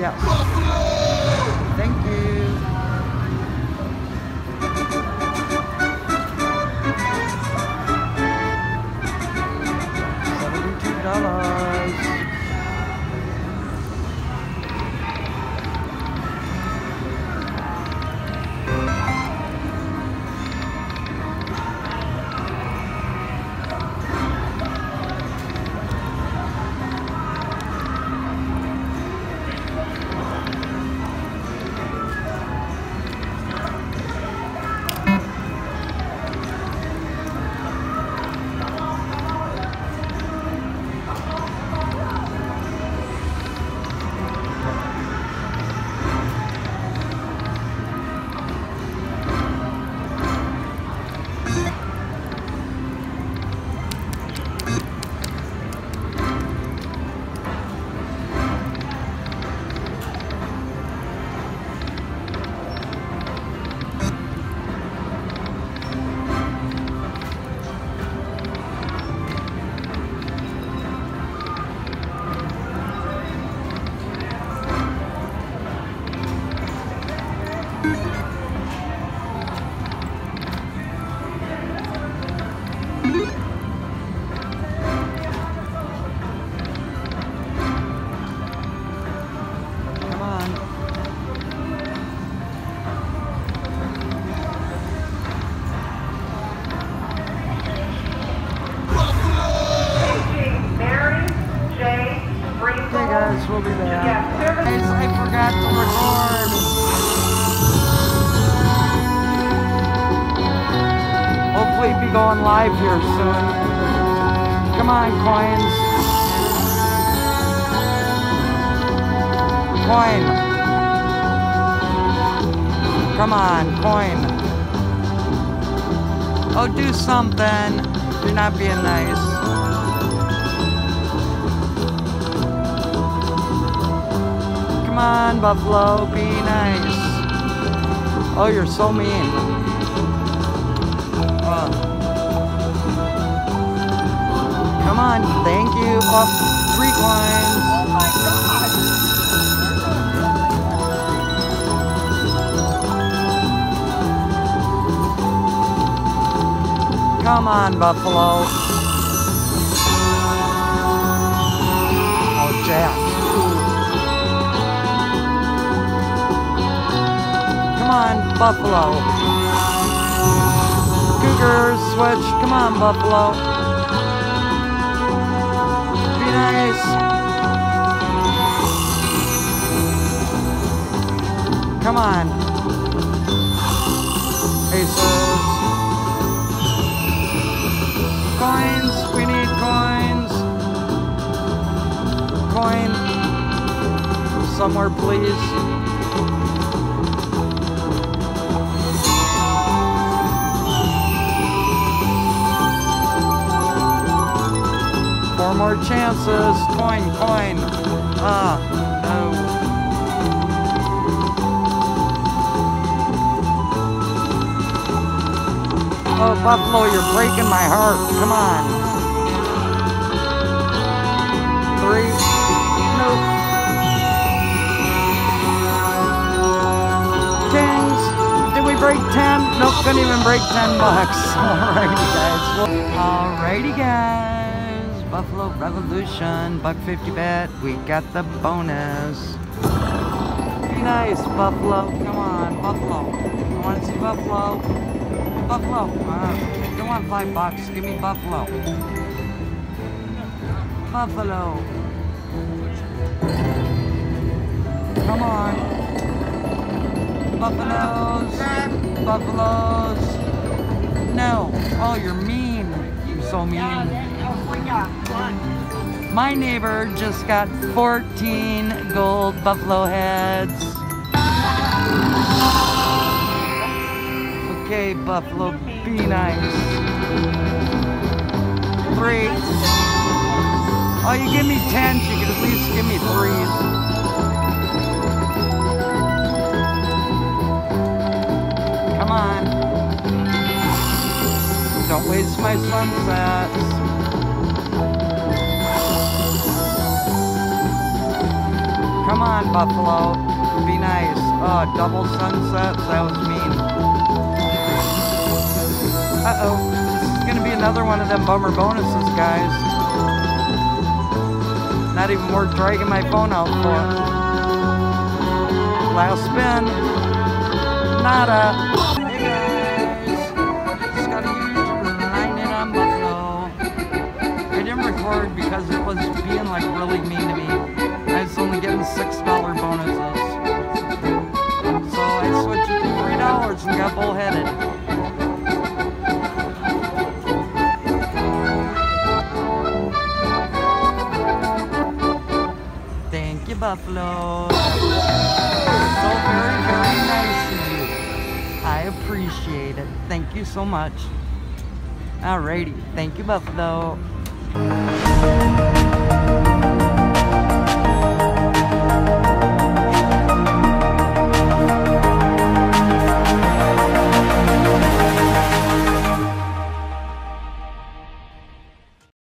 Yes. Thank you. $72. We'll be there. Guys, I forgot to record. Hopefully be going live here soon. Come on, coins. Coin. Come on, coin. Oh, do something. You're not being nice. Come on, Buffalo, be nice. Oh, you're so mean. Come on, thank you. Oh, 3 coins. Oh my God. Come on, Buffalo. Oh, Jack. Come on, Buffalo. Cougars, switch. Come on, Buffalo. Be nice. Come on. Aces. Coins. We need coins. Coin. Somewhere, please. More chances. Coin, coin. Ah, no. Oh, Buffalo, you're breaking my heart. Come on. 3. Nope. Kings. Did we break 10? Nope, couldn't even break $10. Alrighty, guys. Alrighty, guys. Buffalo Revolution, $1.50 bet. We got the bonus. Be nice, Buffalo. Come on, Buffalo. I want to see Buffalo. Buffalo. Don't want $5. Give me Buffalo. Buffalo. Come on. Buffaloes. Buffaloes. No. Oh, you're mean. You're so mean. My neighbor just got 14 gold buffalo heads. Okay, Buffalo, be nice. 3. Oh, you give me 10s, you could at least give me 3s. Come on. Don't waste my sunsets. Come on, Buffalo. Be nice. Oh, double sunsets. That was mean. Uh-oh. This is going to be another one of them bummer bonuses, guys. Not even worth dragging my phone out for. Last spin. Nada. Hey guys. Just got a huge 9 in on Buffalo. I didn't record because it was being like really mean to me. I was only getting $6 bonuses. So I switched it to $3 and got bullheaded. Thank you, Buffalo. So very, very nice of you. I appreciate it. Thank you so much. Alrighty. Thank you, Buffalo.